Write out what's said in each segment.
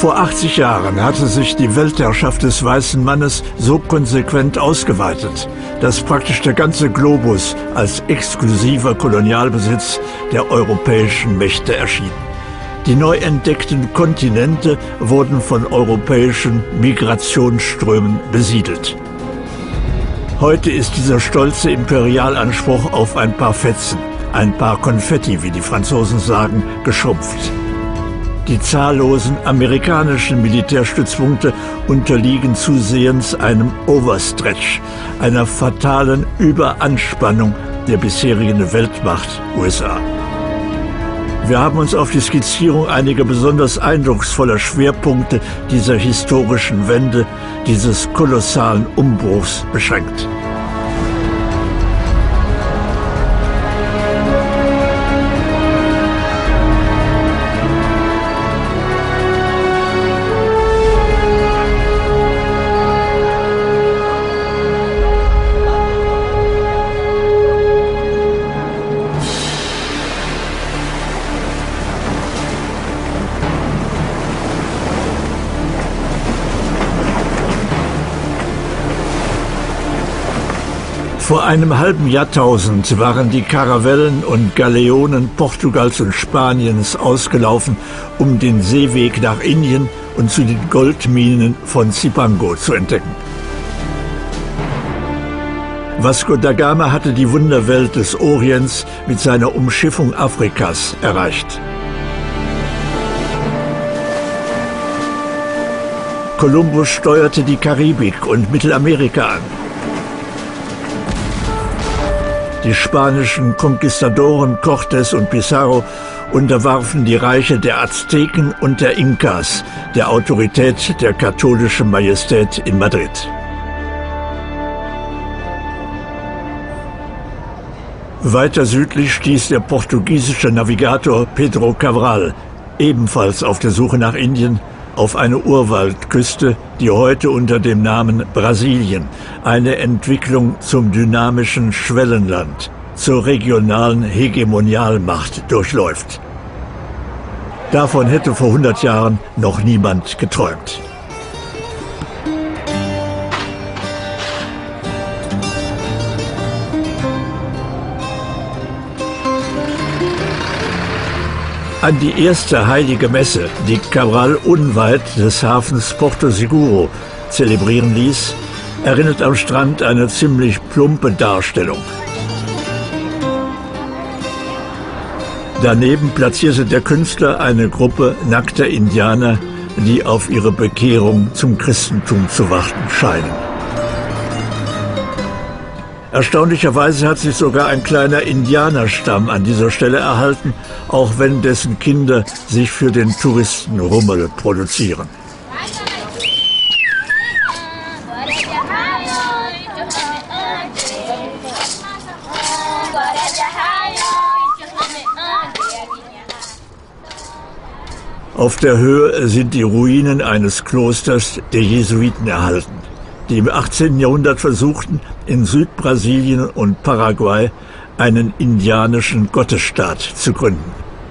Vor 80 Jahren hatte sich die Weltherrschaft des weißen Mannes so konsequent ausgeweitet, dass praktisch der ganze Globus als exklusiver Kolonialbesitz der europäischen Mächte erschien. Die neu entdeckten Kontinente wurden von europäischen Migrationsströmen besiedelt. Heute ist dieser stolze Imperialanspruch auf ein paar Fetzen, ein paar Konfetti, wie die Franzosen sagen, geschrumpft. Die zahllosen amerikanischen Militärstützpunkte unterliegen zusehends einem Overstretch, einer fatalen Überanspannung der bisherigen Weltmacht USA. Wir haben uns auf die Skizzierung einiger besonders eindrucksvoller Schwerpunkte dieser historischen Wende, dieses kolossalen Umbruchs beschränkt. Vor einem halben Jahrtausend waren die Karavellen und Galeonen Portugals und Spaniens ausgelaufen, um den Seeweg nach Indien und zu den Goldminen von Cipango zu entdecken. Vasco da Gama hatte die Wunderwelt des Orients mit seiner Umschiffung Afrikas erreicht. Kolumbus steuerte die Karibik und Mittelamerika an. Die spanischen Konquistadoren Cortés und Pizarro unterwarfen die Reiche der Azteken und der Inkas der Autorität der katholischen Majestät in Madrid. Weiter südlich stieß der portugiesische Navigator Pedro Cabral, ebenfalls auf der Suche nach Indien, auf eine Urwaldküste, die heute unter dem Namen Brasilien eine Entwicklung zum dynamischen Schwellenland, zur regionalen Hegemonialmacht durchläuft. Davon hätte vor 100 Jahren noch niemand geträumt. An die erste heilige Messe, die Cabral unweit des Hafens Porto Seguro zelebrieren ließ, erinnert am Strand eine ziemlich plumpe Darstellung. Daneben platzierte der Künstler eine Gruppe nackter Indianer, die auf ihre Bekehrung zum Christentum zu warten scheinen. Erstaunlicherweise hat sich sogar ein kleiner Indianerstamm an dieser Stelle erhalten, auch wenn dessen Kinder sich für den Touristenrummel produzieren. Auf der Höhe sind die Ruinen eines Klosters der Jesuiten erhalten, die im 18. Jahrhundert versuchten, in Südbrasilien und Paraguay einen indianischen Gottesstaat zu gründen.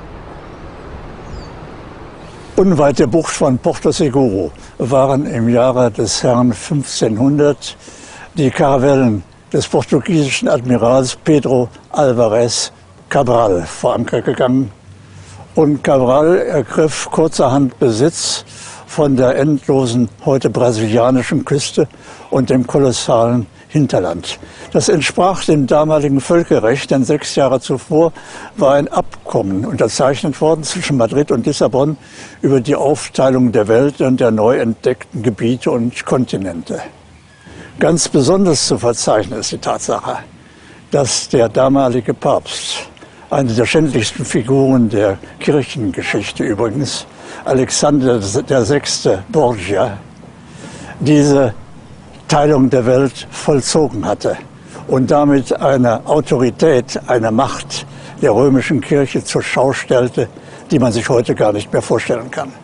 Unweit der Bucht von Porto Seguro waren im Jahre des Herrn 1500 die Karavellen des portugiesischen Admirals Pedro Álvares Cabral vor Anker gegangen. Und Cabral ergriff kurzerhand Besitz von der endlosen, heute brasilianischen Küste und dem kolossalen Hinterland. Das entsprach dem damaligen Völkerrecht, denn 6 Jahre zuvor war ein Abkommen unterzeichnet worden zwischen Madrid und Lissabon über die Aufteilung der Welt und der neu entdeckten Gebiete und Kontinente. Ganz besonders zu verzeichnen ist die Tatsache, dass der damalige Papst, eine der schändlichsten Figuren der Kirchengeschichte übrigens, Alexander VI. Borgia, diese Teilung der Welt vollzogen hatte und damit eine Autorität, eine Macht der römischen Kirche zur Schau stellte, die man sich heute gar nicht mehr vorstellen kann.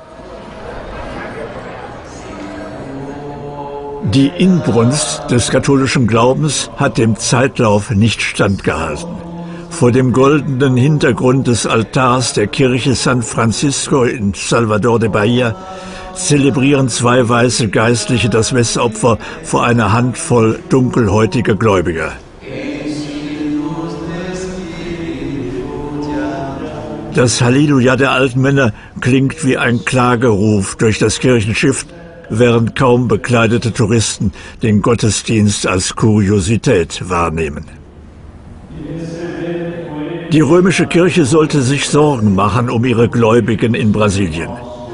Die Inbrunst des katholischen Glaubens hat dem Zeitlauf nicht standgehalten. Vor dem goldenen Hintergrund des Altars der Kirche San Francisco in Salvador de Bahia zelebrieren zwei weiße Geistliche das Messopfer vor einer Handvoll dunkelhäutiger Gläubiger. Das Halleluja der alten Männer klingt wie ein Klageruf durch das Kirchenschiff, während kaum bekleidete Touristen den Gottesdienst als Kuriosität wahrnehmen. Die römische Kirche sollte sich Sorgen machen um ihre Gläubigen in Brasilien.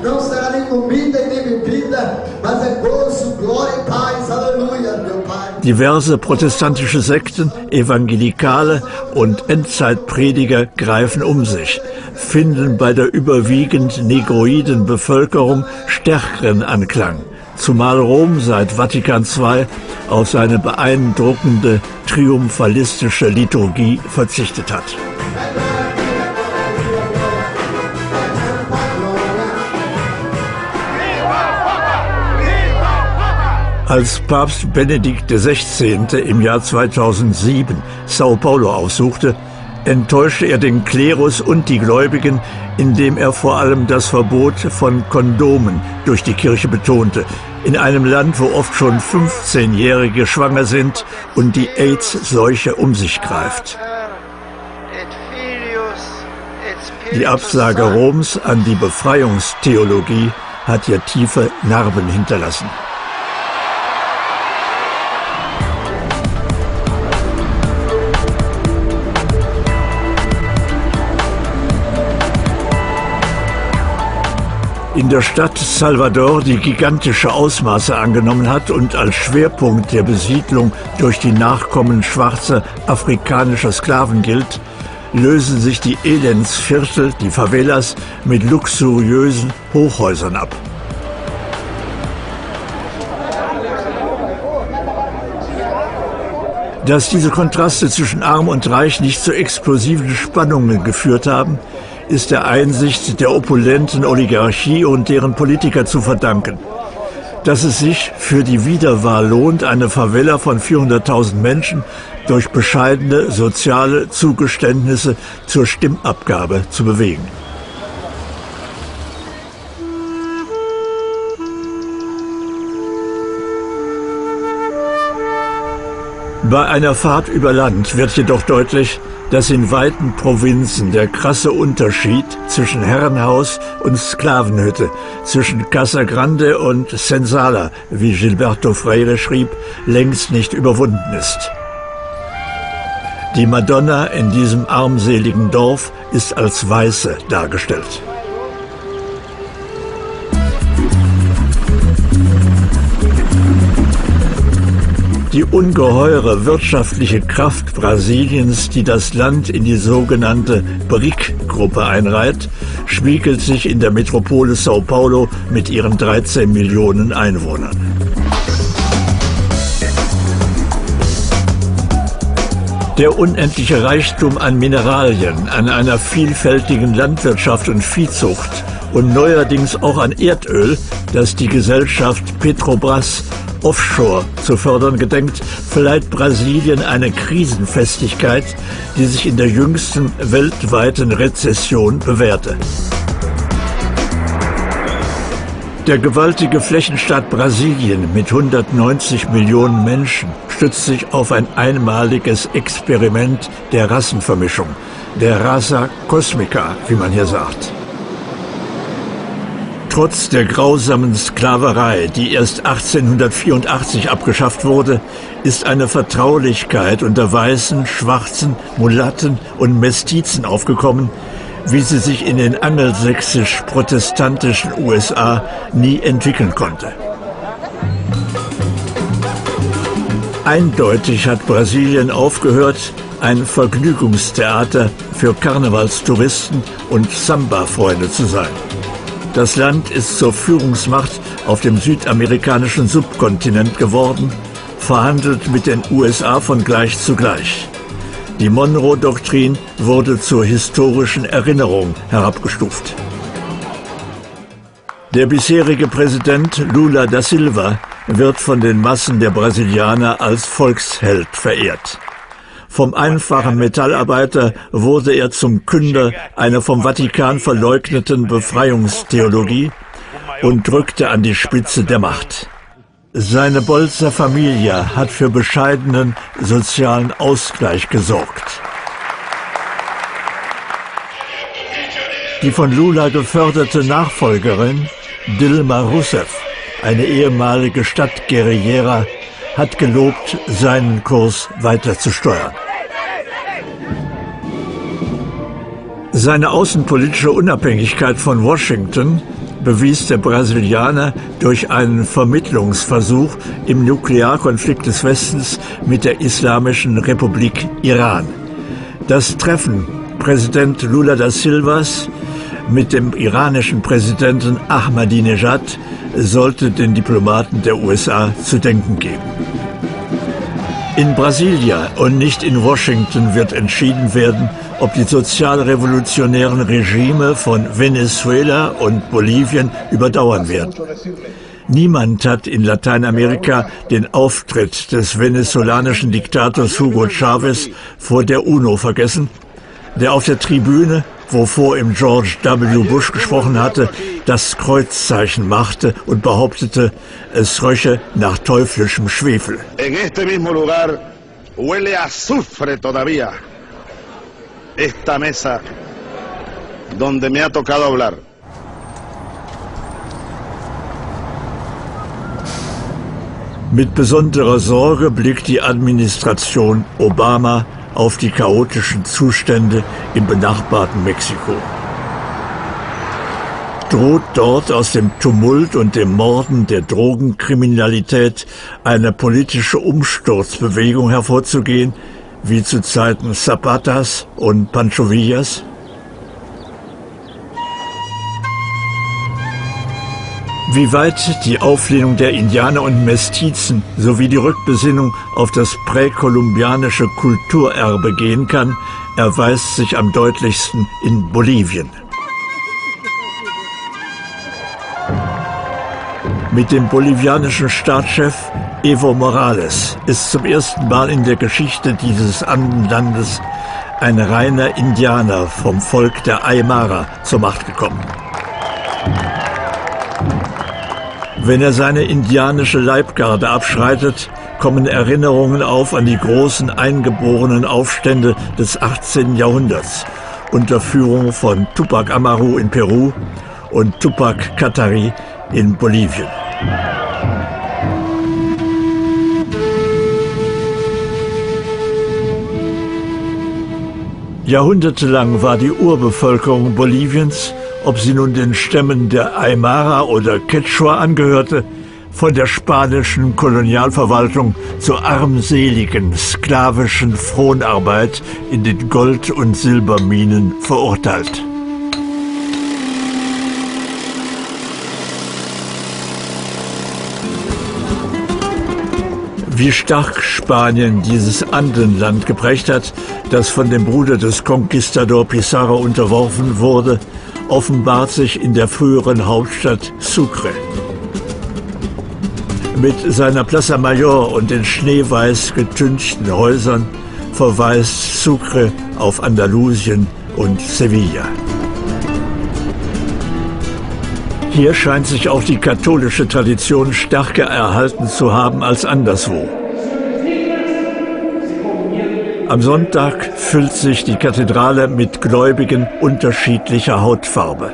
Diverse protestantische Sekten, Evangelikale und Endzeitprediger greifen um sich, finden bei der überwiegend negroiden Bevölkerung stärkeren Anklang, zumal Rom seit Vatikan II auf seine beeindruckende triumphalistische Liturgie verzichtet hat. Als Papst Benedikt XVI. Im Jahr 2007 Sao Paulo aufsuchte, enttäuschte er den Klerus und die Gläubigen, indem er vor allem das Verbot von Kondomen durch die Kirche betonte, in einem Land, wo oft schon 15-Jährige schwanger sind und die AIDS-Seuche um sich greift. Die Absage Roms an die Befreiungstheologie hat ihr tiefe Narben hinterlassen. In der Stadt Salvador, die gigantische Ausmaße angenommen hat und als Schwerpunkt der Besiedlung durch die Nachkommen schwarzer afrikanischer Sklaven gilt, lösen sich die Elendsviertel, die Favelas, mit luxuriösen Hochhäusern ab. Dass diese Kontraste zwischen Arm und Reich nicht zu explosiven Spannungen geführt haben, ist der Einsicht der opulenten Oligarchie und deren Politiker zu verdanken. Dass es sich für die Wiederwahl lohnt, eine Favela von 400.000 Menschen durch bescheidene soziale Zugeständnisse zur Stimmabgabe zu bewegen. Bei einer Fahrt über Land wird jedoch deutlich, dass in weiten Provinzen der krasse Unterschied zwischen Herrenhaus und Sklavenhütte, zwischen Casa Grande und Senzala, wie Gilberto Freire schrieb, längst nicht überwunden ist. Die Madonna in diesem armseligen Dorf ist als Weiße dargestellt. Die ungeheure wirtschaftliche Kraft Brasiliens, die das Land in die sogenannte BRIC-Gruppe einreiht, spiegelt sich in der Metropole Sao Paulo mit ihren 13 Millionen Einwohnern. Der unendliche Reichtum an Mineralien, an einer vielfältigen Landwirtschaft und Viehzucht und neuerdings auch an Erdöl, das die Gesellschaft Petrobras Offshore zu fördern gedenkt, verleiht Brasilien eine Krisenfestigkeit, die sich in der jüngsten weltweiten Rezession bewährte. Der gewaltige Flächenstaat Brasilien mit 190 Millionen Menschen stützt sich auf ein einmaliges Experiment der Rassenvermischung, der Raça Cósmica, wie man hier sagt. Trotz der grausamen Sklaverei, die erst 1884 abgeschafft wurde, ist eine Vertraulichkeit unter Weißen, Schwarzen, Mulatten und Mestizen aufgekommen, wie sie sich in den angelsächsisch-protestantischen USA nie entwickeln konnte. Eindeutig hat Brasilien aufgehört, ein Vergnügungstheater für Karnevalstouristen und Samba-Freunde zu sein. Das Land ist zur Führungsmacht auf dem südamerikanischen Subkontinent geworden, verhandelt mit den USA von gleich zu gleich. Die Monroe-Doktrin wurde zur historischen Erinnerung herabgestuft. Der bisherige Präsident Lula da Silva wird von den Massen der Brasilianer als Volksheld verehrt. Vom einfachen Metallarbeiter wurde er zum Künder einer vom Vatikan verleugneten Befreiungstheologie und rückte an die Spitze der Macht. Seine Bolzer Familie hat für bescheidenen sozialen Ausgleich gesorgt. Die von Lula geförderte Nachfolgerin, Dilma Rousseff, eine ehemalige Stadtguerillera, hat gelobt, seinen Kurs weiter zu steuern. Seine außenpolitische Unabhängigkeit von Washington bewies der Brasilianer durch einen Vermittlungsversuch im Nuklearkonflikt des Westens mit der Islamischen Republik Iran. Das Treffen Präsident Lula da Silvas mit dem iranischen Präsidenten Ahmadinejad sollte den Diplomaten der USA zu denken geben. In Brasilia und nicht in Washington wird entschieden werden, ob die sozialrevolutionären Regime von Venezuela und Bolivien überdauern werden. Niemand hat in Lateinamerika den Auftritt des venezolanischen Diktators Hugo Chávez vor der UNO vergessen, der auf der Tribüne, wovor ihm George W. Bush gesprochen hatte, das Kreuzzeichen machte und behauptete, es röche nach teuflischem Schwefel. En este mismo lugar huele a azufre todavía. Esta mesa donde me ha tocado hablar. Mit besonderer Sorge blickt die Administration Obama auf die chaotischen Zustände im benachbarten Mexiko. Droht dort aus dem Tumult und dem Morden der Drogenkriminalität eine politische Umsturzbewegung hervorzugehen, wie zu Zeiten Zapatas und Pancho Villas? Wie weit die Auflehnung der Indianer und Mestizen sowie die Rückbesinnung auf das präkolumbianische Kulturerbe gehen kann, erweist sich am deutlichsten in Bolivien. Mit dem bolivianischen Staatschef Evo Morales ist zum ersten Mal in der Geschichte dieses Andenlandes ein reiner Indianer vom Volk der Aymara zur Macht gekommen. Wenn er seine indianische Leibgarde abschreitet, kommen Erinnerungen auf an die großen eingeborenen Aufstände des 18. Jahrhunderts unter Führung von Tupac Amaru in Peru und Tupac Katari in Bolivien. Jahrhundertelang war die Urbevölkerung Boliviens, ob sie nun den Stämmen der Aymara oder Quechua angehörte, von der spanischen Kolonialverwaltung zur armseligen, sklavischen Fronarbeit in den Gold- und Silberminen verurteilt. Wie stark Spanien dieses Andenland geprägt hat, das von dem Bruder des Conquistador Pizarro unterworfen wurde, offenbart sich in der früheren Hauptstadt Sucre. Mit seiner Plaza Mayor und den schneeweiß getünchten Häusern verweist Sucre auf Andalusien und Sevilla. Hier scheint sich auch die katholische Tradition stärker erhalten zu haben als anderswo. Am Sonntag füllt sich die Kathedrale mit Gläubigen unterschiedlicher Hautfarbe.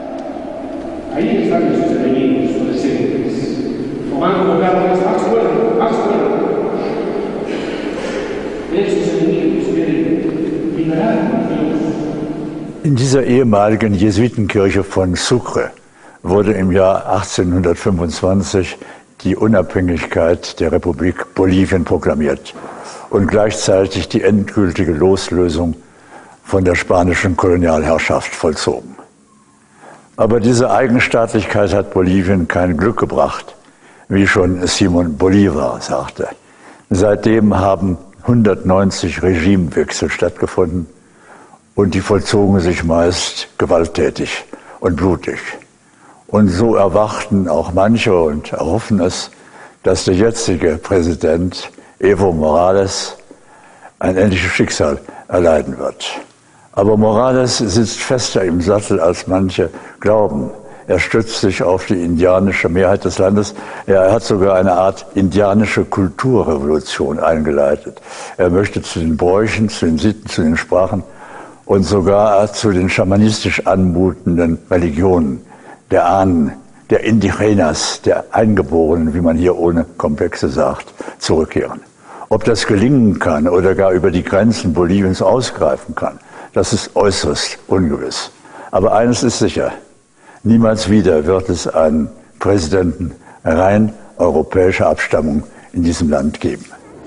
In dieser ehemaligen Jesuitenkirche von Sucre wurde im Jahr 1825 die Unabhängigkeit der Republik Bolivien proklamiert und gleichzeitig die endgültige Loslösung von der spanischen Kolonialherrschaft vollzogen. Aber diese Eigenstaatlichkeit hat Bolivien kein Glück gebracht, wie schon Simón Bolívar sagte. Seitdem haben 190 Regimewechsel stattgefunden und die vollzogen sich meist gewalttätig und blutig. Und so erwarten auch manche und erhoffen es, dass der jetzige Präsident Evo Morales ein ähnliches Schicksal erleiden wird. Aber Morales sitzt fester im Sattel, als manche glauben. Er stützt sich auf die indianische Mehrheit des Landes. Er hat sogar eine Art indianische Kulturrevolution eingeleitet. Er möchte zu den Bräuchen, zu den Sitten, zu den Sprachen und sogar zu den schamanistisch anmutenden Religionen der Ahnen, der Indigenas, der Eingeborenen, wie man hier ohne Komplexe sagt, zurückkehren. Ob das gelingen kann oder gar über die Grenzen Boliviens ausgreifen kann, das ist äußerst ungewiss. Aber eines ist sicher: Niemals wieder wird es einen Präsidenten rein europäischer Abstammung in diesem Land geben.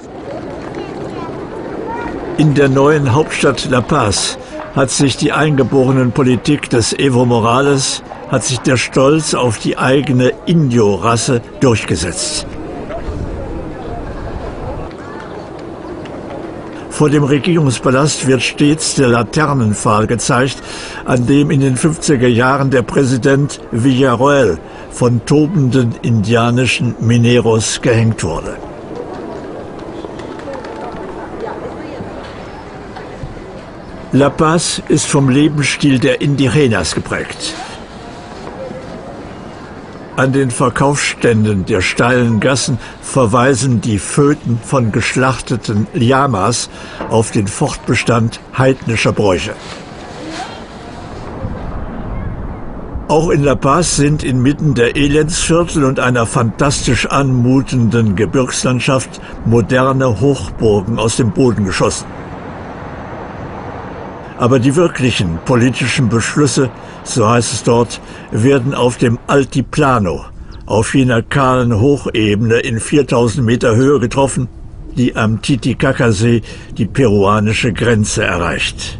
In der neuen Hauptstadt La Paz hat sich die Eingeborenenpolitik des Evo Morales, hat sich der Stolz auf die eigene Indio-Rasse durchgesetzt. Vor dem Regierungspalast wird stets der Laternenpfahl gezeigt, an dem in den 50er Jahren der Präsident Villarroel von tobenden indianischen Mineros gehängt wurde. La Paz ist vom Lebensstil der Indigenas geprägt. An den Verkaufsständen der steilen Gassen verweisen die Föten von geschlachteten Llamas auf den Fortbestand heidnischer Bräuche. Auch in La Paz sind inmitten der Elendsviertel und einer fantastisch anmutenden Gebirgslandschaft moderne Hochburgen aus dem Boden geschossen. Aber die wirklichen politischen Beschlüsse, so heißt es dort, werden auf dem Altiplano, auf jener kahlen Hochebene in 4000 Meter Höhe getroffen, die am Titicacasee die peruanische Grenze erreicht.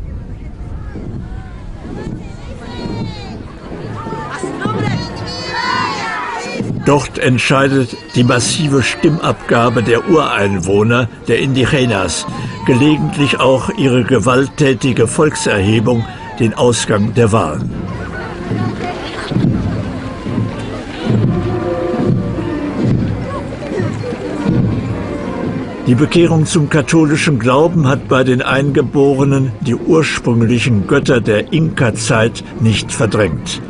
Dort entscheidet die massive Stimmabgabe der Ureinwohner, der Indigenas, gelegentlich auch ihre gewalttätige Volkserhebung, den Ausgang der Wahlen. Die Bekehrung zum katholischen Glauben hat bei den Eingeborenen die ursprünglichen Götter der Inka-Zeit nicht verdrängt.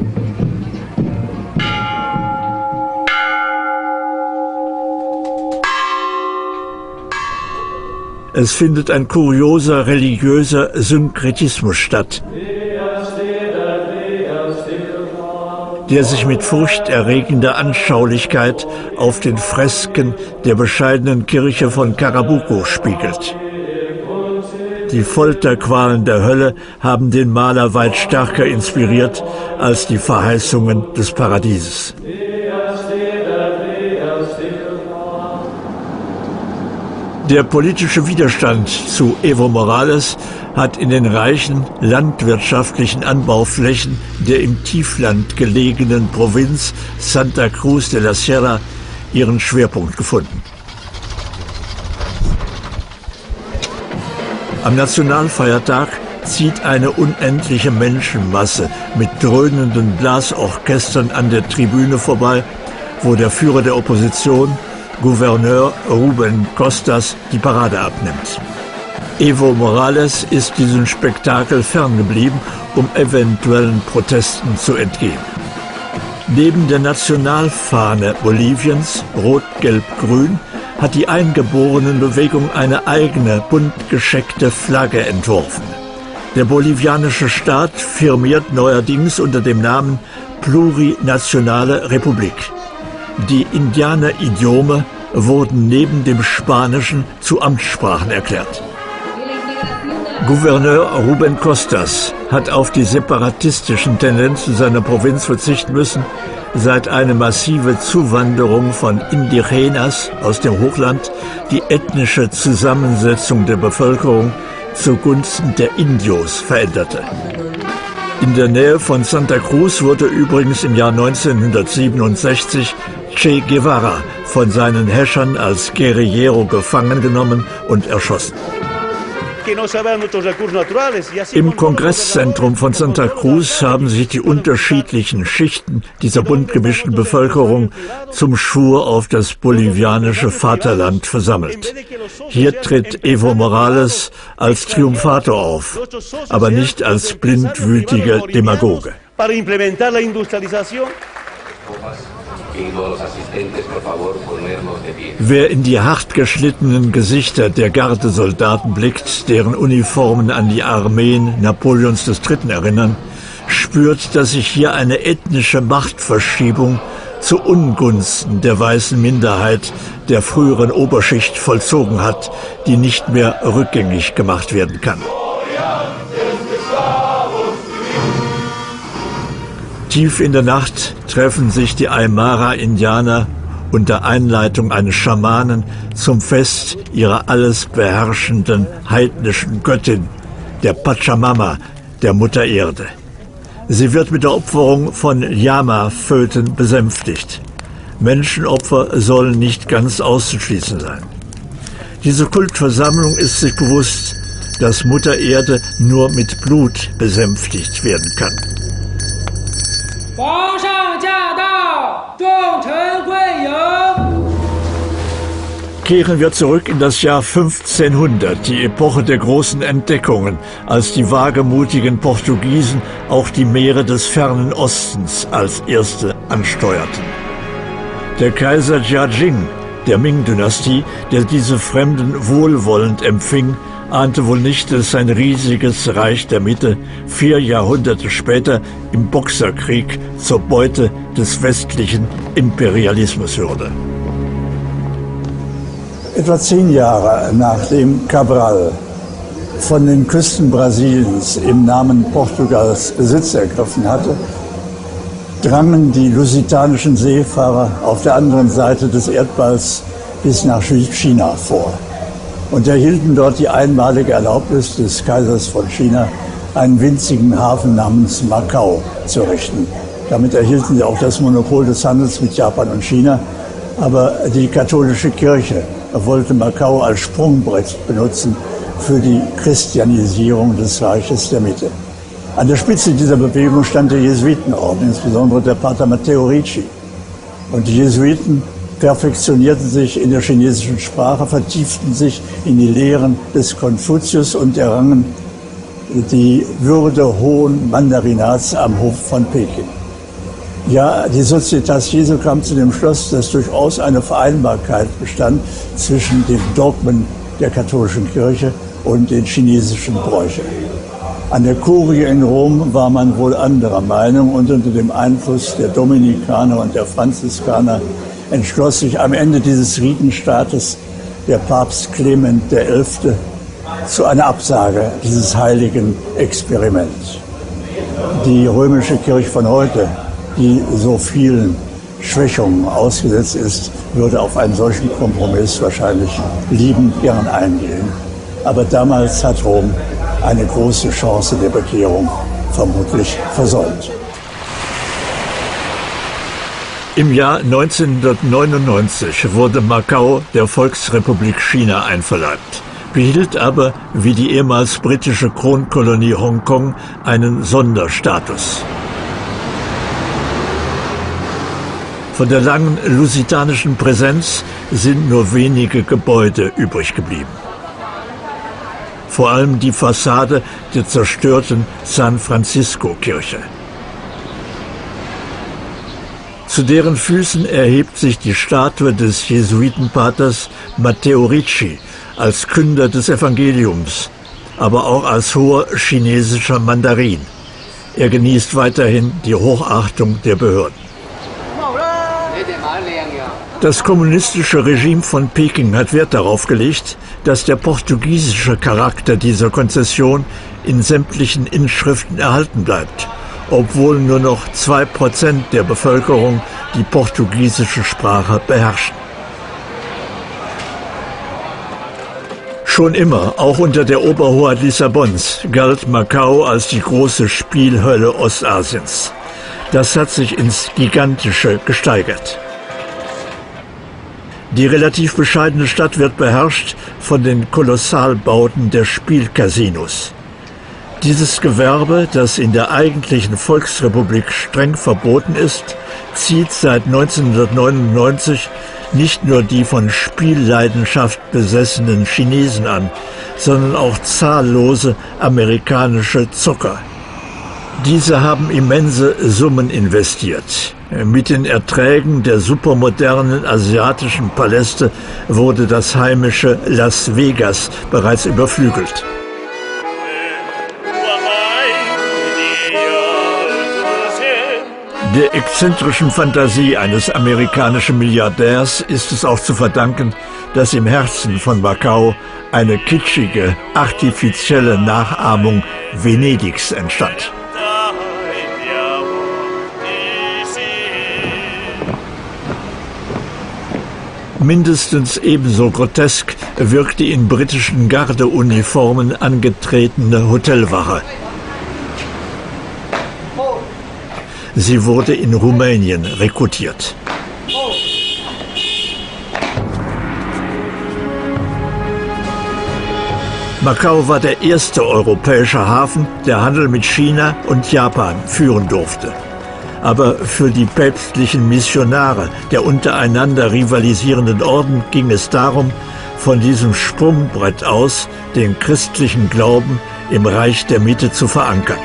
Es findet ein kurioser religiöser Synkretismus statt, der sich mit furchterregender Anschaulichkeit auf den Fresken der bescheidenen Kirche von Carabuco spiegelt. Die Folterqualen der Hölle haben den Maler weit stärker inspiriert als die Verheißungen des Paradieses. Der politische Widerstand zu Evo Morales hat in den reichen landwirtschaftlichen Anbauflächen der im Tiefland gelegenen Provinz Santa Cruz de la Sierra ihren Schwerpunkt gefunden. Am Nationalfeiertag zieht eine unendliche Menschenmasse mit dröhnenden Blasorchestern an der Tribüne vorbei, wo der Führer der Opposition, Gouverneur Rubén Costas, die Parade abnimmt. Evo Morales ist diesem Spektakel ferngeblieben, um eventuellen Protesten zu entgehen. Neben der Nationalfahne Boliviens, Rot-Gelb-Grün, hat die Eingeborenenbewegung eine eigene, bunt gescheckte Flagge entworfen. Der bolivianische Staat firmiert neuerdings unter dem Namen Plurinationale Republik. Die Indianeridiome wurden neben dem Spanischen zu Amtssprachen erklärt. Gouverneur Rubén Costas hat auf die separatistischen Tendenzen seiner Provinz verzichten müssen, seit eine massive Zuwanderung von Indigenas aus dem Hochland die ethnische Zusammensetzung der Bevölkerung zugunsten der Indios veränderte. In der Nähe von Santa Cruz wurde übrigens im Jahr 1967 Che Guevara von seinen Herrschern als Guerillero gefangen genommen und erschossen. Im Kongresszentrum von Santa Cruz haben sich die unterschiedlichen Schichten dieser bunt gemischten Bevölkerung zum Schwur auf das bolivianische Vaterland versammelt. Hier tritt Evo Morales als Triumphator auf, aber nicht als blindwütiger Demagoge. Wer in die hart geschlittenen Gesichter der Gardesoldaten blickt, deren Uniformen an die Armeen Napoleons III. Erinnern, spürt, dass sich hier eine ethnische Machtverschiebung zu Ungunsten der weißen Minderheit der früheren Oberschicht vollzogen hat, die nicht mehr rückgängig gemacht werden kann. Tief in der Nacht treffen sich die Aymara-Indianer unter Einleitung eines Schamanen zum Fest ihrer alles beherrschenden heidnischen Göttin, der Pachamama, der Mutter Erde. Sie wird mit der Opferung von Llama-Föten besänftigt. Menschenopfer sollen nicht ganz auszuschließen sein. Diese Kultversammlung ist sich bewusst, dass Mutter Erde nur mit Blut besänftigt werden kann. Kehren wir zurück in das Jahr 1500, die Epoche der großen Entdeckungen, als die wagemutigen Portugiesen auch die Meere des fernen Ostens als erste ansteuerten. Der Kaiser Jiajing der Ming-Dynastie, der diese Fremden wohlwollend empfing, ahnte wohl nicht, dass sein riesiges Reich der Mitte 4 Jahrhunderte später im Boxerkrieg zur Beute des westlichen Imperialismus würde. Etwa 10 Jahre nachdem Cabral von den Küsten Brasiliens im Namen Portugals Besitz ergriffen hatte, drangen die lusitanischen Seefahrer auf der anderen Seite des Erdballs bis nach China vor und erhielten dort die einmalige Erlaubnis des Kaisers von China, einen winzigen Hafen namens Macau zu errichten. Damit erhielten sie auch das Monopol des Handels mit Japan und China, aber die katholische Kirche wollte Macau als Sprungbrett benutzen für die Christianisierung des Reiches der Mitte. An der Spitze dieser Bewegung stand der Jesuitenorden, insbesondere der Pater Matteo Ricci. Und die Jesuiten perfektionierten sich in der chinesischen Sprache, vertieften sich in die Lehren des Konfuzius und errangen die Würde hohen Mandarinats am Hof von Peking. Ja, die Societas Jesu kam zu dem Schluss, dass durchaus eine Vereinbarkeit bestand zwischen den Dogmen der katholischen Kirche und den chinesischen Bräuchen. An der Kurie in Rom war man wohl anderer Meinung und unter dem Einfluss der Dominikaner und der Franziskaner entschloss sich am Ende dieses Ritenstaates der Papst Clement XI. Zu einer Absage dieses heiligen Experiments. Die römische Kirche von heute, die so vielen Schwächungen ausgesetzt ist, würde auf einen solchen Kompromiss wahrscheinlich liebend gern eingehen. Aber damals hat Rom eine große Chance der Bekehrung vermutlich versäumt. Im Jahr 1999 wurde Macau der Volksrepublik China einverleibt, behielt aber, wie die ehemals britische Kronkolonie Hongkong, einen Sonderstatus. Von der langen lusitanischen Präsenz sind nur wenige Gebäude übrig geblieben. Vor allem die Fassade der zerstörten San Francisco-Kirche. Zu deren Füßen erhebt sich die Statue des Jesuitenpaters Matteo Ricci als Künder des Evangeliums, aber auch als hoher chinesischer Mandarin. Er genießt weiterhin die Hochachtung der Behörden. Das kommunistische Regime von Peking hat Wert darauf gelegt, dass der portugiesische Charakter dieser Konzession in sämtlichen Inschriften erhalten bleibt, obwohl nur noch 2% der Bevölkerung die portugiesische Sprache beherrschen. Schon immer, auch unter der Oberhoheit Lissabons, galt Macau als die große Spielhölle Ostasiens. Das hat sich ins Gigantische gesteigert. Die relativ bescheidene Stadt wird beherrscht von den Kolossalbauten der Spielcasinos. Dieses Gewerbe, das in der eigentlichen Volksrepublik streng verboten ist, zieht seit 1999 nicht nur die von Spielleidenschaft besessenen Chinesen an, sondern auch zahllose amerikanische Zocker. Diese haben immense Summen investiert. Mit den Erträgen der supermodernen asiatischen Paläste wurde das heimische Las Vegas bereits überflügelt. Der exzentrischen Fantasie eines amerikanischen Milliardärs ist es auch zu verdanken, dass im Herzen von Macau eine kitschige, artifizielle Nachahmung Venedigs entstand. Mindestens ebenso grotesk wirkt die in britischen Gardeuniformen angetretene Hotelwache. Sie wurde in Rumänien rekrutiert. Macau war der erste europäische Hafen, der Handel mit China und Japan führen durfte. Aber für die päpstlichen Missionare der untereinander rivalisierenden Orden ging es darum, von diesem Sprungbrett aus den christlichen Glauben im Reich der Mitte zu verankern.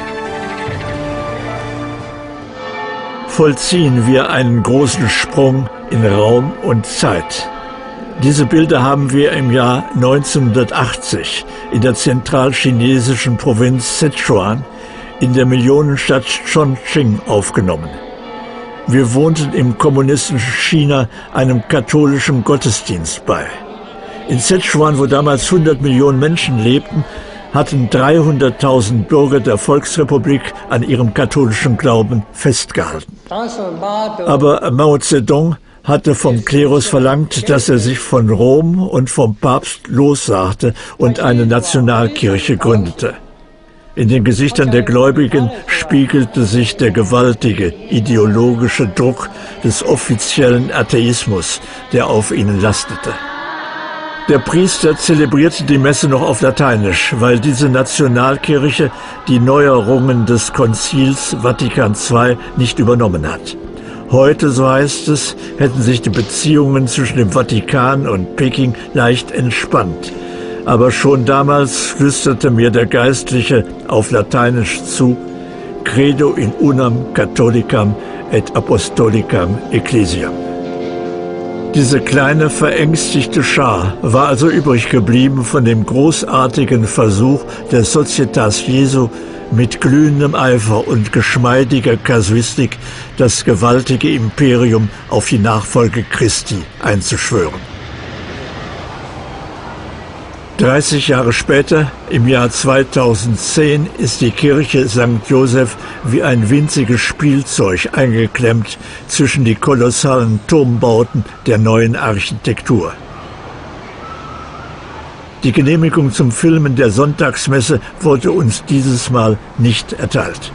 Vollziehen wir einen großen Sprung in Raum und Zeit. Diese Bilder haben wir im Jahr 1980 in der zentralchinesischen Provinz Sichuan in der Millionenstadt Chongqing aufgenommen. Wir wohnten im kommunistischen China einem katholischen Gottesdienst bei. In Sichuan, wo damals 100 Millionen Menschen lebten, hatten 300.000 Bürger der Volksrepublik an ihrem katholischen Glauben festgehalten. Aber Mao Zedong hatte vom Klerus verlangt, dass er sich von Rom und vom Papst lossagte und eine Nationalkirche gründete. In den Gesichtern der Gläubigen spiegelte sich der gewaltige ideologische Druck des offiziellen Atheismus, der auf ihnen lastete. Der Priester zelebrierte die Messe noch auf Lateinisch, weil diese Nationalkirche die Neuerungen des Konzils Vatikan II nicht übernommen hat. Heute, so heißt es, hätten sich die Beziehungen zwischen dem Vatikan und Peking leicht entspannt. Aber schon damals flüsterte mir der Geistliche auf Lateinisch zu: Credo in unam Catholicam et Apostolicam Ecclesiam. Diese kleine, verängstigte Schar war also übrig geblieben von dem großartigen Versuch der Societas Jesu, mit glühendem Eifer und geschmeidiger Kasuistik das gewaltige Imperium auf die Nachfolge Christi einzuschwören. 30 Jahre später, im Jahr 2010, ist die Kirche St. Joseph wie ein winziges Spielzeug eingeklemmt zwischen die kolossalen Turmbauten der neuen Architektur. Die Genehmigung zum Filmen der Sonntagsmesse wurde uns dieses Mal nicht erteilt.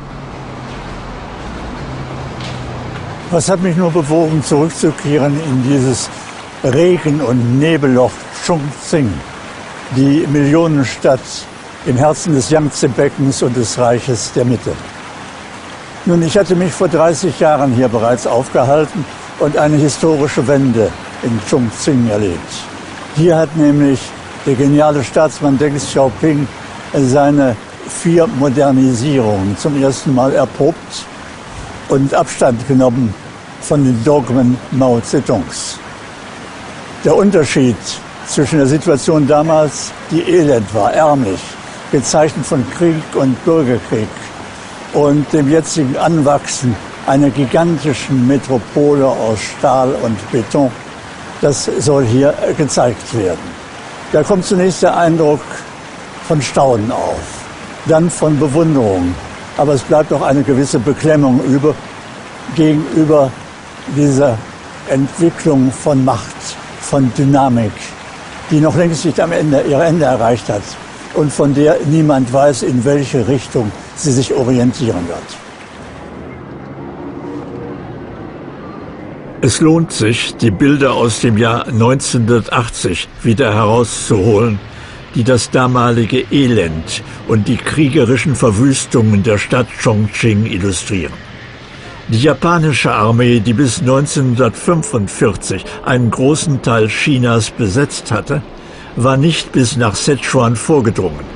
Was hat mich nur bewogen, zurückzukehren in dieses Regen- und Nebelloch Chongqing, die Millionenstadt im Herzen des Yangtze-Beckens und des Reiches der Mitte? Nun, ich hatte mich vor 30 Jahren hier bereits aufgehalten und eine historische Wende in Chongqing erlebt. Hier hat nämlich der geniale Staatsmann Deng Xiaoping seine 4 Modernisierungen zum ersten Mal erprobt und Abstand genommen von den Dogmen Mao Zedongs. Der Unterschied zwischen der Situation damals, die elend war, ärmlich, gezeichnet von Krieg und Bürgerkrieg, und dem jetzigen Anwachsen einer gigantischen Metropole aus Stahl und Beton, das soll hier gezeigt werden. Da kommt zunächst der Eindruck von Staunen auf, dann von Bewunderung, aber es bleibt auch eine gewisse Beklemmung über gegenüber dieser Entwicklung von Macht, von Dynamik, die noch längst nicht am Ende ihr Ende erreicht hat und von der niemand weiß, in welche Richtung sie sich orientieren wird. Es lohnt sich, die Bilder aus dem Jahr 1980 wieder herauszuholen, die das damalige Elend und die kriegerischen Verwüstungen der Stadt Chongqing illustrieren. Die japanische Armee, die bis 1945 einen großen Teil Chinas besetzt hatte, war nicht bis nach Sichuan vorgedrungen.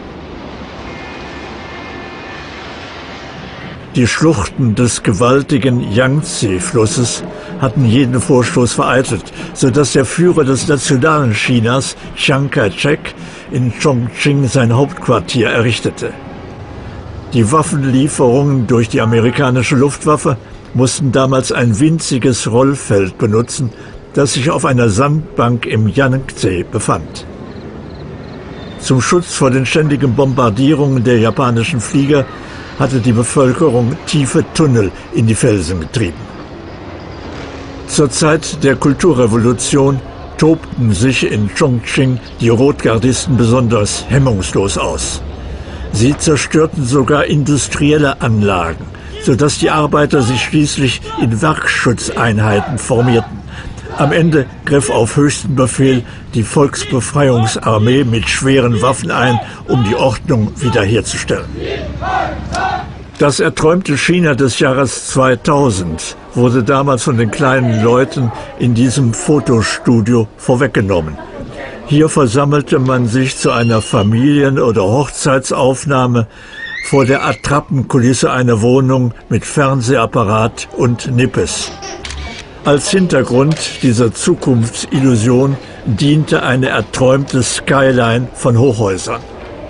Die Schluchten des gewaltigen Yangtze-Flusses hatten jeden Vorstoß vereitelt, sodass der Führer des nationalen Chinas, Chiang Kai-shek, in Chongqing sein Hauptquartier errichtete. Die Waffenlieferungen durch die amerikanische Luftwaffe mussten damals ein winziges Rollfeld benutzen, das sich auf einer Sandbank im Yangtze befand. Zum Schutz vor den ständigen Bombardierungen der japanischen Flieger hatte die Bevölkerung tiefe Tunnel in die Felsen getrieben. Zur Zeit der Kulturrevolution tobten sich in Chongqing die Rotgardisten besonders hemmungslos aus. Sie zerstörten sogar industrielle Anlagen, sodass die Arbeiter sich schließlich in Werkschutzeinheiten formierten. Am Ende griff auf höchsten Befehl die Volksbefreiungsarmee mit schweren Waffen ein, um die Ordnung wiederherzustellen. Das erträumte China des Jahres 2000 wurde damals von den kleinen Leuten in diesem Fotostudio vorweggenommen. Hier versammelte man sich zu einer Familien- oder Hochzeitsaufnahme vor der Attrappenkulisse einer Wohnung mit Fernsehapparat und Nippes. Als Hintergrund dieser Zukunftsillusion diente eine erträumte Skyline von Hochhäusern.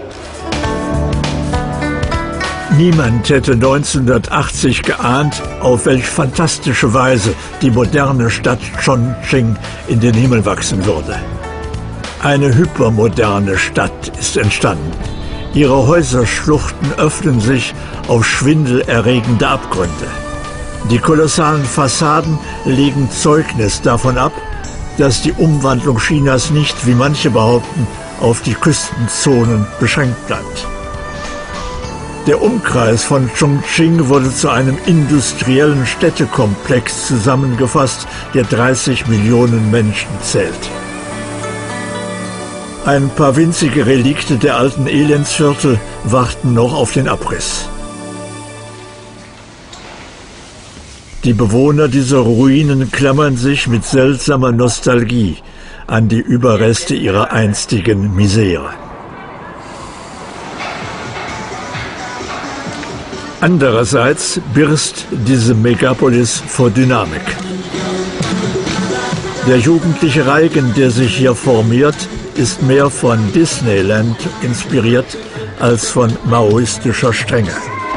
Niemand hätte 1980 geahnt, auf welch fantastische Weise die moderne Stadt Chongqing in den Himmel wachsen würde. Eine hypermoderne Stadt ist entstanden. Ihre Häuserschluchten öffnen sich auf schwindelerregende Abgründe. Die kolossalen Fassaden legen Zeugnis davon ab, dass die Umwandlung Chinas nicht, wie manche behaupten, auf die Küstenzonen beschränkt bleibt. Der Umkreis von Chongqing wurde zu einem industriellen Städtekomplex zusammengefasst, der 30 Millionen Menschen zählt. Ein paar winzige Relikte der alten Elendsviertel warten noch auf den Abriss. Die Bewohner dieser Ruinen klammern sich mit seltsamer Nostalgie an die Überreste ihrer einstigen Misere. Andererseits birst diese Megapolis vor Dynamik. Der jugendliche Reigen, der sich hier formiert, ist mehr von Disneyland inspiriert als von maoistischer Strenge.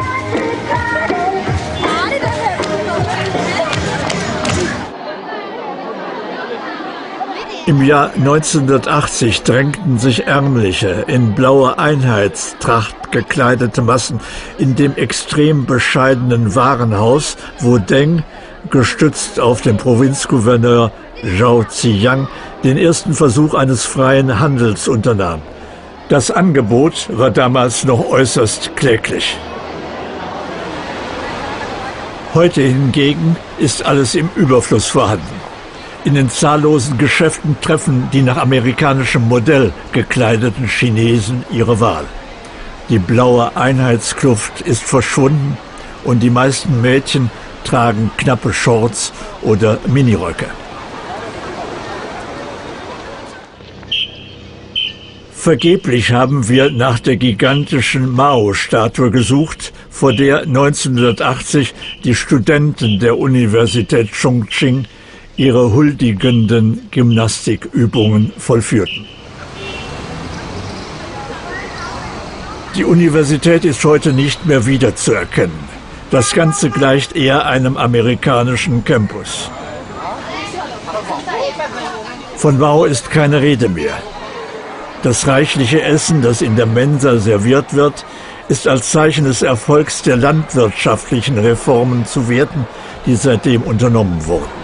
Im Jahr 1980 drängten sich ärmliche, in blauer Einheitstracht gekleidete Massen in dem extrem bescheidenen Warenhaus, wo Deng, gestützt auf den Provinzgouverneur Zhao Ziyang, den ersten Versuch eines freien Handels unternahm. Das Angebot war damals noch äußerst kläglich. Heute hingegen ist alles im Überfluss vorhanden. In den zahllosen Geschäften treffen die nach amerikanischem Modell gekleideten Chinesen ihre Wahl. Die blaue Einheitskluft ist verschwunden und die meisten Mädchen tragen knappe Shorts oder Miniröcke. Vergeblich haben wir nach der gigantischen Mao-Statue gesucht, vor der 1980 die Studenten der Universität Chongqing ihre huldigenden Gymnastikübungen vollführten. Die Universität ist heute nicht mehr wiederzuerkennen. Das Ganze gleicht eher einem amerikanischen Campus. Von Mao ist keine Rede mehr. Das reichliche Essen, das in der Mensa serviert wird, ist als Zeichen des Erfolgs der landwirtschaftlichen Reformen zu werten, die seitdem unternommen wurden.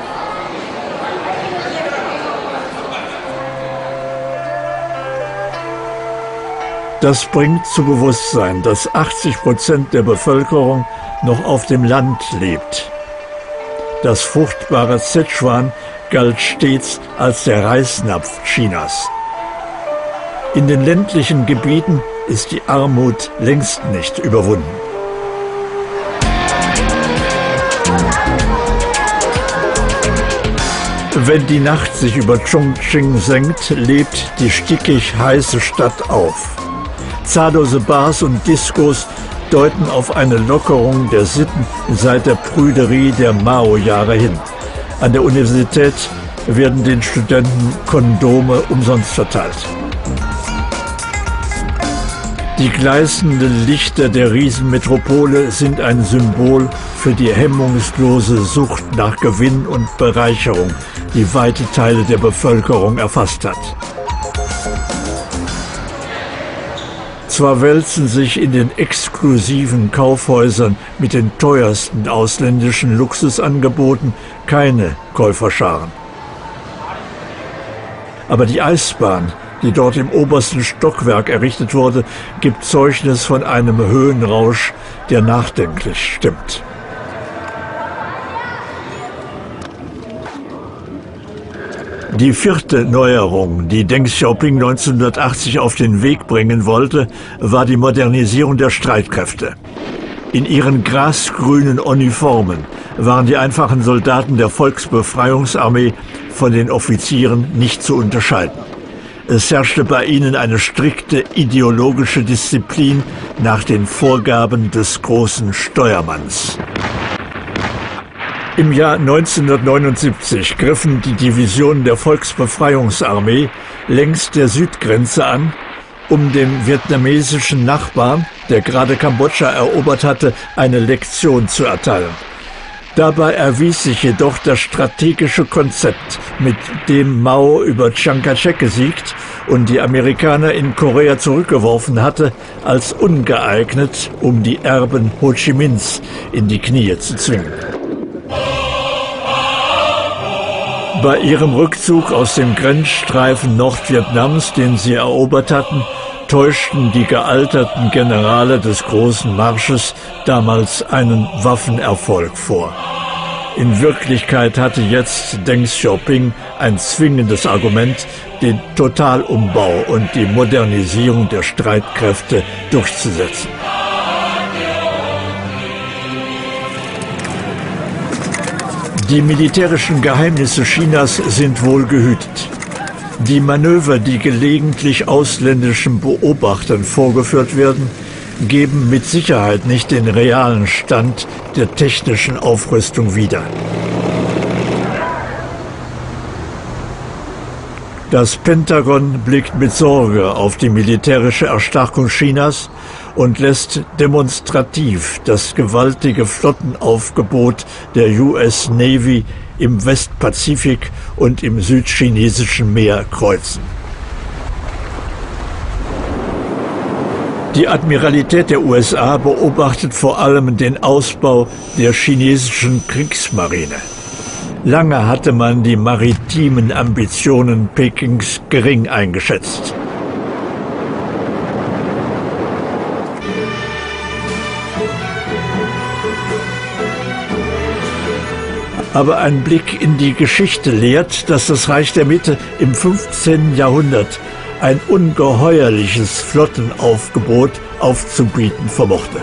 Das bringt zu Bewusstsein, dass 80% der Bevölkerung noch auf dem Land lebt. Das fruchtbare Szechuan galt stets als der Reisnapf Chinas. In den ländlichen Gebieten ist die Armut längst nicht überwunden. Wenn die Nacht sich über Chongqing senkt, lebt die stickig heiße Stadt auf. Zahllose Bars und Diskos deuten auf eine Lockerung der Sitten seit der Prüderie der Mao-Jahre hin. An der Universität werden den Studenten Kondome umsonst verteilt. Die gleißenden Lichter der Riesenmetropole sind ein Symbol für die hemmungslose Sucht nach Gewinn und Bereicherung, die weite Teile der Bevölkerung erfasst hat. Zwar wälzen sich in den exklusiven Kaufhäusern mit den teuersten ausländischen Luxusangeboten keine Käuferscharen. Aber die Eisbahn, die dort im obersten Stockwerk errichtet wurde, gibt Zeugnis von einem Höhenrausch, der nachdenklich stimmt. Die vierte Neuerung, die Deng Xiaoping 1980 auf den Weg bringen wollte, war die Modernisierung der Streitkräfte. In ihren grasgrünen Uniformen waren die einfachen Soldaten der Volksbefreiungsarmee von den Offizieren nicht zu unterscheiden. Es herrschte bei ihnen eine strikte ideologische Disziplin nach den Vorgaben des großen Steuermanns. Im Jahr 1979 griffen die Divisionen der Volksbefreiungsarmee längs der Südgrenze an, um dem vietnamesischen Nachbarn, der gerade Kambodscha erobert hatte, eine Lektion zu erteilen. Dabei erwies sich jedoch das strategische Konzept, mit dem Mao über Chiang Kai-shek gesiegt und die Amerikaner in Korea zurückgeworfen hatte, als ungeeignet, um die Erben Ho Chi Minhs in die Knie zu zwingen. Bei ihrem Rückzug aus dem Grenzstreifen Nordvietnams, den sie erobert hatten, täuschten die gealterten Generale des Großen Marsches damals einen Waffenerfolg vor. In Wirklichkeit hatte jetzt Deng Xiaoping ein zwingendes Argument, den Totalumbau und die Modernisierung der Streitkräfte durchzusetzen. Die militärischen Geheimnisse Chinas sind wohl gehütet. Die Manöver, die gelegentlich ausländischen Beobachtern vorgeführt werden, geben mit Sicherheit nicht den realen Stand der technischen Aufrüstung wider. Das Pentagon blickt mit Sorge auf die militärische Erstarkung Chinas und lässt demonstrativ das gewaltige Flottenaufgebot der US Navy im Westpazifik und im südchinesischen Meer kreuzen. Die Admiralität der USA beobachtet vor allem den Ausbau der chinesischen Kriegsmarine. Lange hatte man die maritimen Ambitionen Pekings gering eingeschätzt. Aber ein Blick in die Geschichte lehrt, dass das Reich der Mitte im 15. Jahrhundert ein ungeheuerliches Flottenaufgebot aufzubieten vermochte.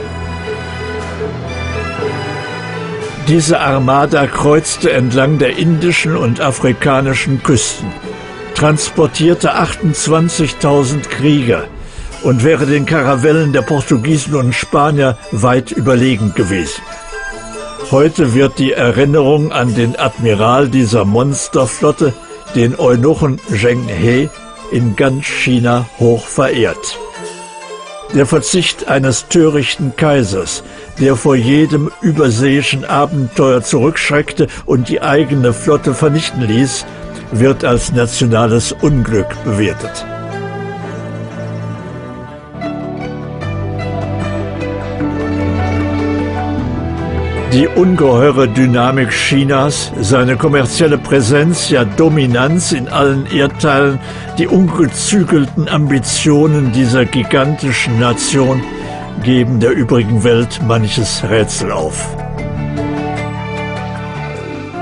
Diese Armada kreuzte entlang der indischen und afrikanischen Küsten, transportierte 28.000 Krieger und wäre den Karavellen der Portugiesen und Spanier weit überlegen gewesen. Heute wird die Erinnerung an den Admiral dieser Monsterflotte, den Eunuchen Zheng He, in ganz China hoch verehrt. Der Verzicht eines törichten Kaisers, der vor jedem überseeischen Abenteuer zurückschreckte und die eigene Flotte vernichten ließ, wird als nationales Unglück bewertet. Die ungeheure Dynamik Chinas, seine kommerzielle Präsenz, ja Dominanz in allen Erdteilen, die ungezügelten Ambitionen dieser gigantischen Nation geben der übrigen Welt manches Rätsel auf.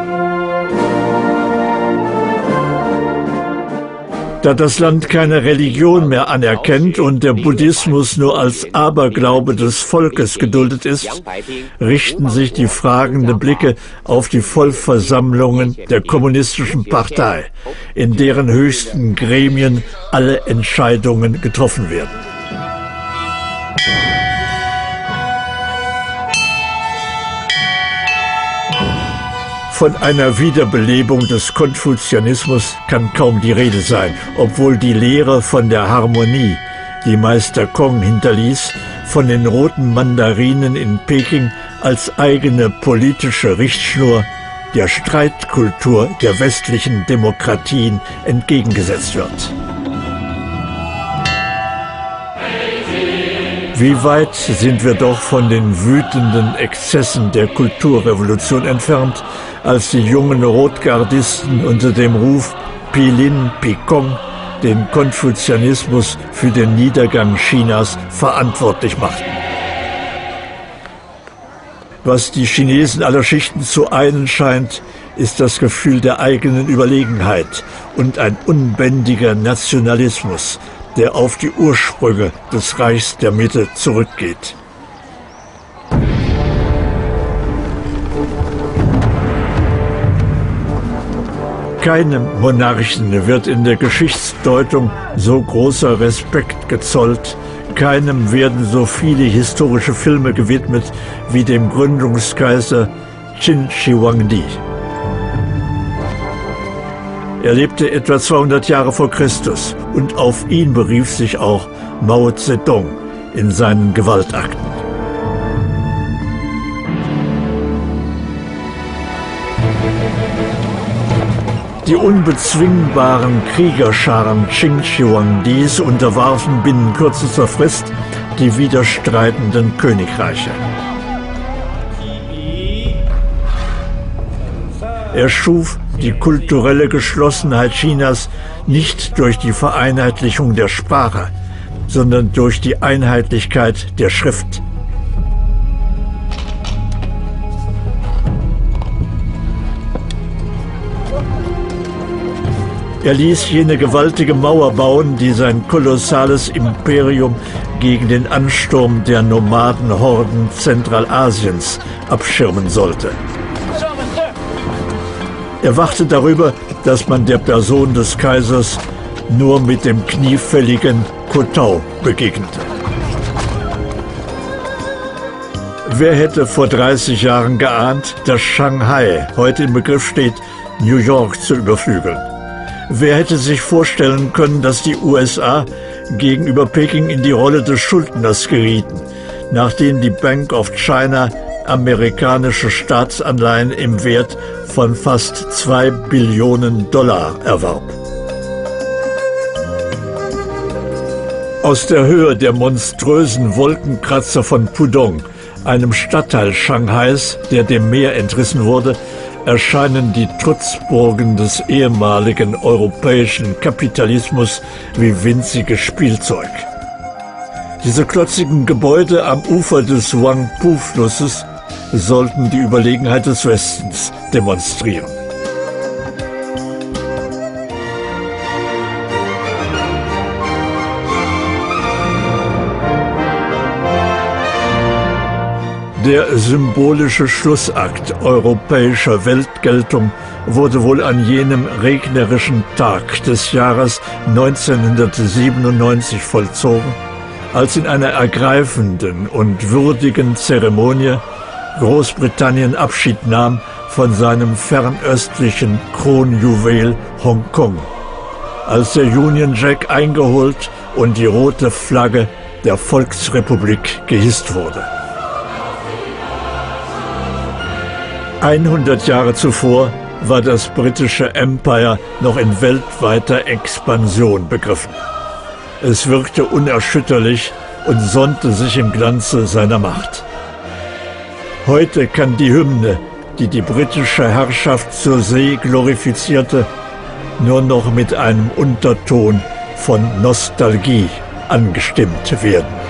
Da das Land keine Religion mehr anerkennt und der Buddhismus nur als Aberglaube des Volkes geduldet ist, richten sich die fragenden Blicke auf die Vollversammlungen der Kommunistischen Partei, in deren höchsten Gremien alle Entscheidungen getroffen werden. Von einer Wiederbelebung des Konfuzianismus kann kaum die Rede sein, obwohl die Lehre von der Harmonie, die Meister Kong hinterließ, von den roten Mandarinen in Peking als eigene politische Richtschnur der Streitkultur der westlichen Demokratien entgegengesetzt wird. Wie weit sind wir doch von den wütenden Exzessen der Kulturrevolution entfernt, als die jungen Rotgardisten unter dem Ruf Pilin Pikong den Konfuzianismus für den Niedergang Chinas verantwortlich machten. Was die Chinesen aller Schichten zu einen scheint, ist das Gefühl der eigenen Überlegenheit und ein unbändiger Nationalismus, der auf die Ursprünge des Reichs der Mitte zurückgeht. Keinem Monarchen wird in der Geschichtsdeutung so großer Respekt gezollt, keinem werden so viele historische Filme gewidmet wie dem Gründungskaiser Qin Shi Huangdi. Er lebte etwa 200 Jahre vor Christus und auf ihn berief sich auch Mao Zedong in seinen Gewaltakten. Die unbezwingbaren Kriegerscharen Qin Shi Huangdis unterwarfen binnen kürzester Frist die widerstreitenden Königreiche. Er schuf die kulturelle Geschlossenheit Chinas nicht durch die Vereinheitlichung der Sprache, sondern durch die Einheitlichkeit der Schrift. Er ließ jene gewaltige Mauer bauen, die sein kolossales Imperium gegen den Ansturm der Nomadenhorden Zentralasiens abschirmen sollte. Er wachte darüber, dass man der Person des Kaisers nur mit dem kniefälligen Kotao begegnete. Wer hätte vor 30 Jahren geahnt, dass Shanghai heute im Begriff steht, New York zu überflügeln? Wer hätte sich vorstellen können, dass die USA gegenüber Peking in die Rolle des Schuldners gerieten, nachdem die Bank of China amerikanische Staatsanleihen im Wert von fast 2 Billionen Dollar erwarb. Aus der Höhe der monströsen Wolkenkratzer von Pudong, einem Stadtteil Shanghais, der dem Meer entrissen wurde, erscheinen die Trutzburgen des ehemaligen europäischen Kapitalismus wie winziges Spielzeug. Diese klotzigen Gebäude am Ufer des Huangpu-Flusses sollten die Überlegenheit des Westens demonstrieren. Der symbolische Schlussakt europäischer Weltgeltung wurde wohl an jenem regnerischen Tag des Jahres 1997 vollzogen, als in einer ergreifenden und würdigen Zeremonie Großbritannien Abschied nahm von seinem fernöstlichen Kronjuwel Hongkong, als der Union Jack eingeholt und die rote Flagge der Volksrepublik gehisst wurde. 100 Jahre zuvor war das britische Empire noch in weltweiter Expansion begriffen. Es wirkte unerschütterlich und sonnte sich im Glanze seiner Macht. Heute kann die Hymne, die die britische Herrschaft zur See glorifizierte, nur noch mit einem Unterton von Nostalgie angestimmt werden.